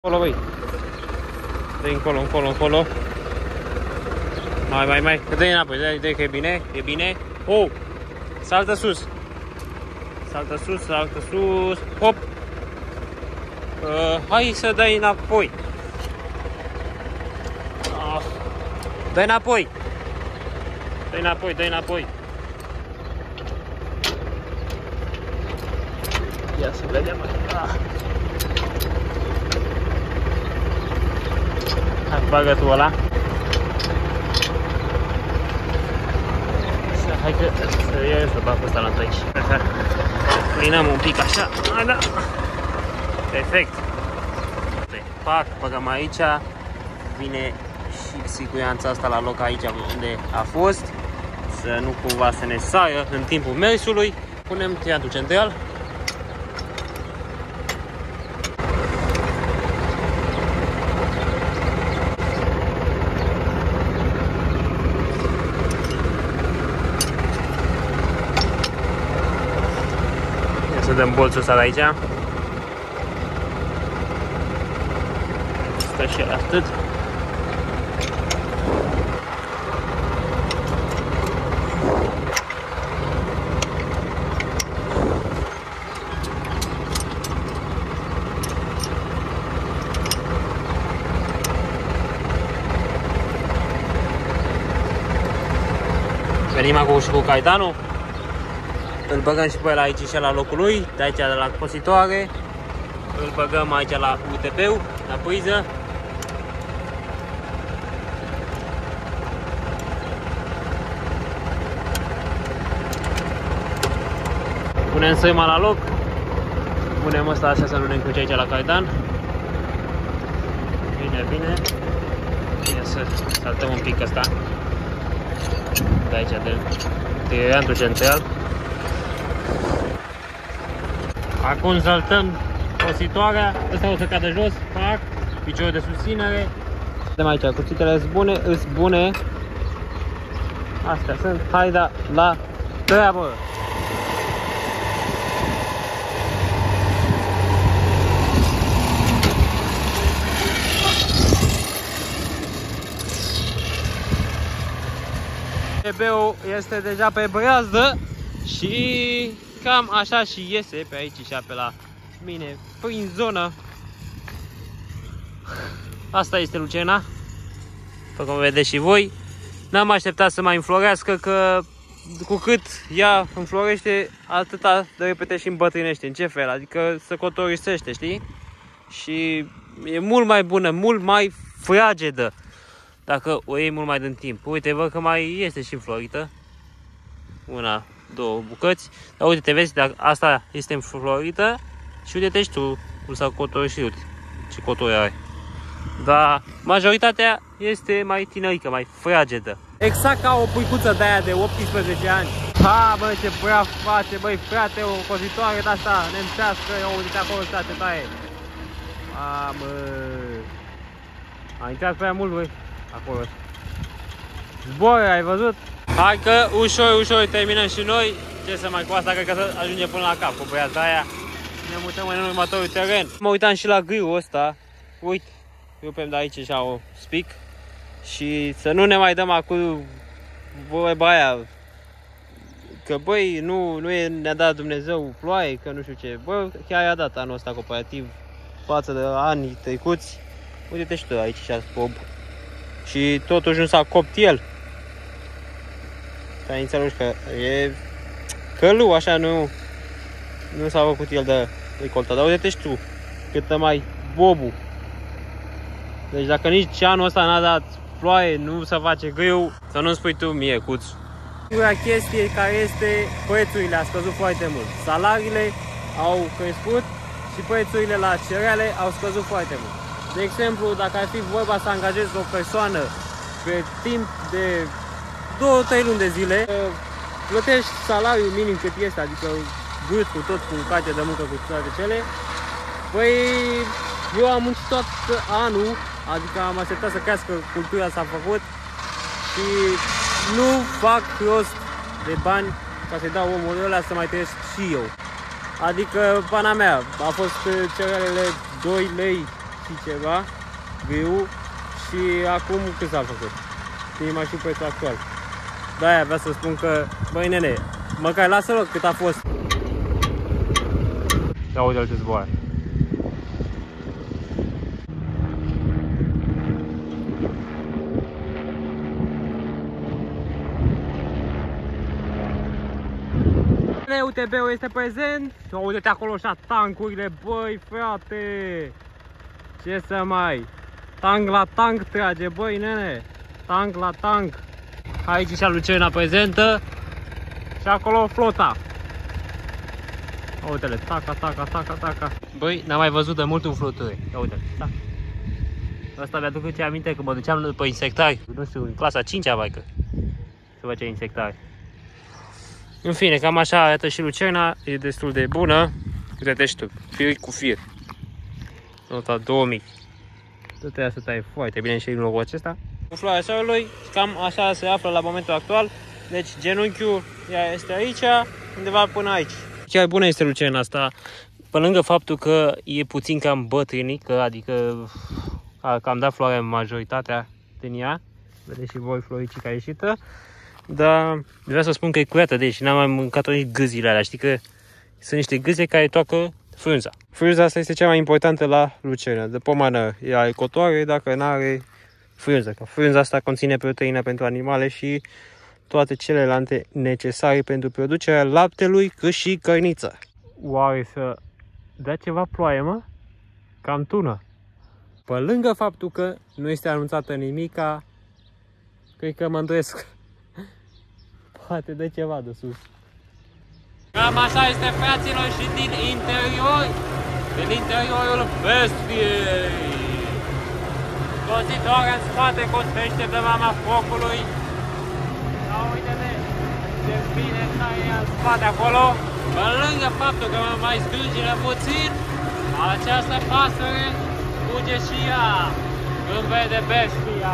Încolo, băi. Dă-i încolo. Mai. Dă-i înapoi, dă-i că e bine, e bine. Oh! Saltă sus. Saltă sus. Hop! Hai să dai înapoi. Dă-i înapoi. Dă-i înapoi. Ia să vedem. Hai, bagă tu ăla. Hai că eu să bag ăsta la aici. Plinăm un pic așa. Da. Perfect. Pac, băgăm aici. Vine și siguranța asta la loc aici unde a fost. Să nu cumva să ne sară în timpul mersului. Punem triantul central. Să dăm bolțul ăsta aici. Stă și atât. Venim acum și cu caitanul. Îl băgăm și pe el aici și la locul lui, de aici de la cositoare. Îl băgăm aici la UTP-ul, la priză. Punem săima la loc. Punem ăsta așa să nu ne încruce aici la caitan. Bine. Bine să saltăm un pic ăsta. De aici, de triantul central. Acum saltăm cositoarea, ăsta o să cadă jos, fac piciorul de susținere. Vedem aici, cuțitele îs bune. Astea sunt, hai da, la treabă! TB-ul este deja pe breazdă și cam așa și iese pe aici și pe la mine, prin zonă. Asta este Lucena, după cum vedeți și voi. N-am așteptat să mai înflorească, că cu cât ea înflorește, atâta de repede și îmbătrânește. În ce fel? Adică se cotorisește, știi? Și e mult mai bună, mult mai fragedă dacă o iei mult mai din timp. Uite, văd că mai este și înflorită. Una, două bucăți. Dar uite, te vezi, dacă asta este înflorită și uite-te și tu cum s-a cotorisit, uite ce coturi are. Dar majoritatea este mai tinerică, mai fragedă. Exact ca o puicuță de aia de 18 ani. Ha, bă, ce prea face, băi, frate, o cozitoare de asta nemțească, eu uite acolo, ce taie. Mamă. A intrat prea mult, băi, acolo. Zboară, ai văzut? Hai că ușor terminăm și noi. Ce să mai cu asta, cred că să ajunge până la cap cu băiata aia. Ne mutăm în următorul teren. Mă uitam și la griul ăsta. Uite, rupem de aici așa o spic. Și să nu ne mai dăm acum vorba aia. Că băi, nu ne-a dat Dumnezeu ploaie, că nu știu ce. Bă, chiar i-a dat anul ăsta comparativ față de anii trecuți. Uite-te și tu aici și spob. Și totuși nu s-a copt el. Ai înțeles că e călău, așa, nu s-a făcut el de recoltat. Dar uite-te și tu cât mai bobul. Deci dacă nici anul ăsta n-a dat ploaie, nu se face greu, să nu-mi spui tu mie, Cuț. Singura chestie care este, prețurile a scăzut foarte mult. Salariile au crescut și prețurile la cereale au scăzut foarte mult. De exemplu, dacă ar fi vorba să angajezi o persoană pe timp de 2-3 luni de zile, plătești salariul minim cât este, adică brut cu tot, cu carte de muncă, cu toate cele. Păi, eu am muncit tot anul, adică am așteptat să crească, cultura s-a făcut și nu fac rost de bani ca să-i dau omul ăla să mai trăiesc și eu. Adică, pana mea, a fost cerealele 2 lei și ceva, grâu, și acum cât s-a făcut? Inima și prețul actual. De-aia vreau să spun că, băi nene, măcar lasă-l cât a fost. Ia uite-l ce zboară. UTB-ul este prezent. Uite-te acolo așa tancurile, băi frate. Ce să mai? Tank la tank trage, băi nene. Tank la tank. Aici și Lucerna prezentă. Și acolo flota. Uite-le, taca, taca, taca, taca. Băi, n-am mai văzut de mult un flotări. Ia uite-le, tac. Asta mi-aduc ce aminte că mă duceam pe insectari. Nu știu, în clasa 5-a, baică. Să facea insectari. În fine, cam așa arată și Lucerna, e destul de bună. Uite-te și tu, fir cu fir. Nota 2000. Tot trebuie să tai foarte bine și în locul acesta. Umflarea soarelui, cam așa se află la momentul actual. Deci genunchiul ea este aici, undeva până aici. Chiar bună este Lucerna asta, pe lângă faptul că e puțin cam bătrânică, adică am dat floare majoritatea din ea. Vedeți și voi floricica ieșită. Dar vreau să spun că e curată, deci n-am mai mâncat nici gâzile alea. Știi că sunt niște gâze care toacă frunza. Frunza asta este cea mai importantă la Lucerna. De pomană are cotoare, dacă nu are frunză. Că frunza asta conține proteină pentru animale și toate celelalte necesare pentru producerea laptelui, cât și cărniță. Oare să dea ceva ploaie, mă? Cam tună. Pe lângă faptul că nu este anunțată nimica, cred că mă îndoiesc. Poate dă ceva de sus. Cam așa este, fraților, și din interior, din interiorul bestiei. Cositoarea în spate construiește de mama focului. Da, uite-te ce bine stai în spate acolo. Pe lângă faptul că mă mai zdrângine puțin, această pasăre fuge și ea când vede bestia.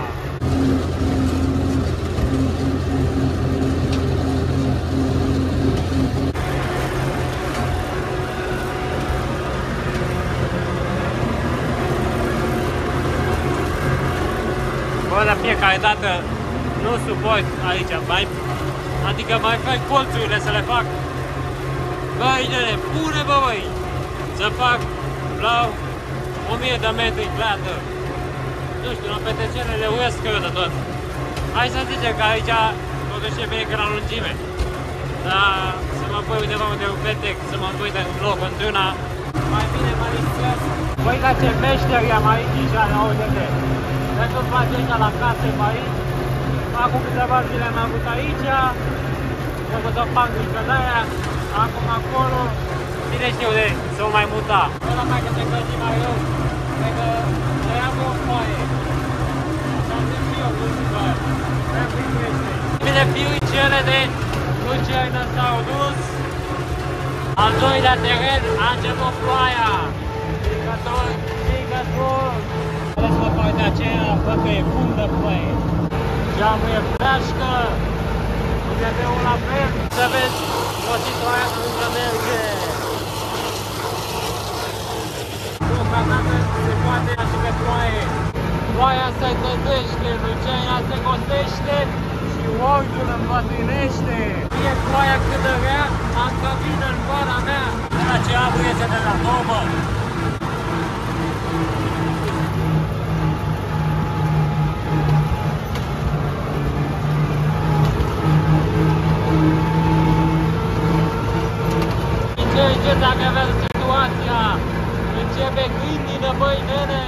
Bă, de fiecare dată nu suport aici, adică mai fac colțurile să le fac. Băi, nene, pune bă, băi, să fac la 1000 de metri plată. Nu știu, la petrecere le urăsc eu de tot. Hai să zicem că aici totuși e bine că la lungime. Dar să mă pui undeva unde eu petec, să mă pui de loc într-una, mai bine mă lipsesc. Băi, dar ce meșteri am aici, Ișana, uite-te. Cred că face ăștia la case pe aici. Acum câteva zile am avut aici. Am făcut o panglică de aia. Acum acolo. Cine știu de să o mai muta. Ăla mai că se găsi mai rău. Cred că le-am o foaie. Așa zic și eu, nu știu că trebuie crește. Bine, fiuicele de Lucerna s-au dus. Al doilea teren a început ploaia. Strigător, strigător. Vedeți-vă partea aceea, bă, că e fum de ploaie. Geamul e fleașcă. UTB-ul la fel. Să vezi, cositoarea încă merge. Se poate și pe ploaie. Ploaia se cădește, Lucerna se costește și oricul îmbătrânește. Fie ploaia cât de rea, încă vine în goara mea. De la ce abu iese de la tomă. Înțelegeți dacă aveți situația. Începe grindină, băi, nene!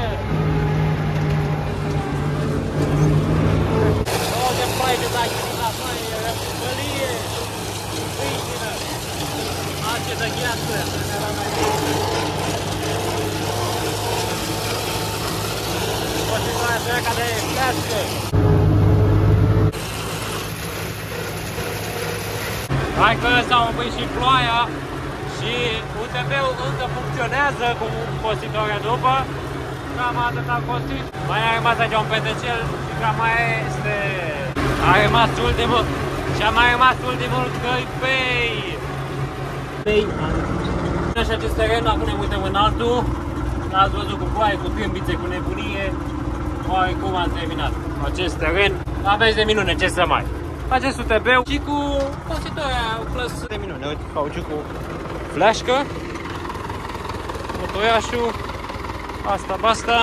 O, de pai de dai la băi, răspălie! Grindină! Ace de gheață! O situație ca de fleașcă! Hai că s-a oprit și ploaia! Și UTB-ul încă funcționează cu costitoarea după. Cam atât a costit. Mai a rămas aici un petecel și cam mai este. A rămas ultimul. Și a mai rămas ultimul căipei. Și acest teren, acum ne uităm în altul. Ați văzut cu ploaie, cu tâmbițe, cu nebunie. Oare cum am terminat acest teren? Aveți de minune, ce să mai. Acest UTB și cu positoarea plus de minune. Uite, cauciucul fleașcă. Motoiașul. Asta, basta.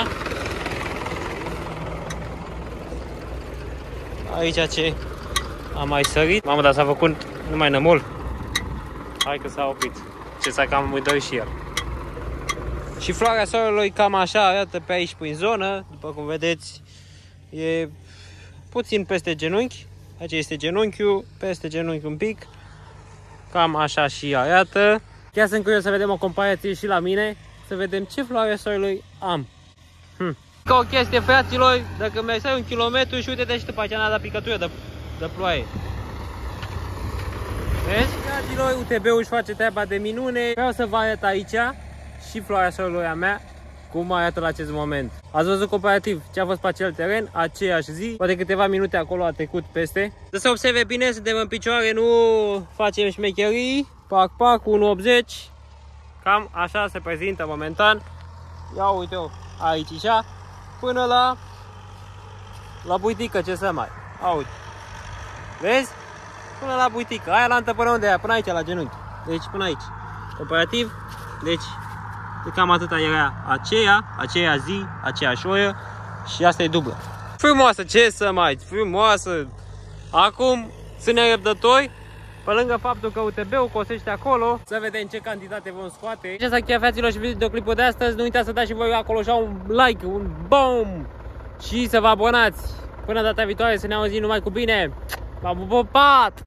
Aici ce am mai sărit. Mamă, dar s-a făcut numai nămol. Hai că s-a oprit. Ce s-a cam uitat și el. Și floarea soarelui cam așa arată pe aici prin zonă. După cum vedeți, e puțin peste genunchi. Aici este genunchiul, peste genunchi un pic. Cam așa și arată. Chiar sunt curios să vedem o comparație și la mine. Să vedem ce floare soarelui am. Ca o chestie, fraților, dacă mergeai 1 kilometru și uite-te și după aceea n-a dat picătură de ploaie. Vezi? Fraților, UTB-ul își face treaba de minune. Vreau să vă arăt aici și floarea soarelui a mea, cum arată la acest moment. Ați văzut comparativ ce a fost pe acel teren, aceeași zi, poate câteva minute acolo a trecut peste. Să se observe bine, suntem în picioare, nu facem șmecherii. Pac, 1,80. Cam așa se prezintă momentan. Ia uite-o aici așa, până la buitică, ce să mai. Uite. Vezi? Până la buitică. Aia la până unde e? Până aici, la genunchi. Deci până aici. Comparativ, deci cam atâta era aceea zi, aceeași oră și asta e dublă. Frumoasă, ce să mai, frumoasă. Acum sunt nerăbdători, pe lângă faptul că UTB-ul cosește acolo, să vedem ce cantitate vom scoate. Și asta chiar, fraților, și videoclipul de astăzi. Nu uitați să dați și voi acolo așa un like, un boom și să vă abonați. Până data viitoare, să ne auzim numai cu bine. V-am pupat!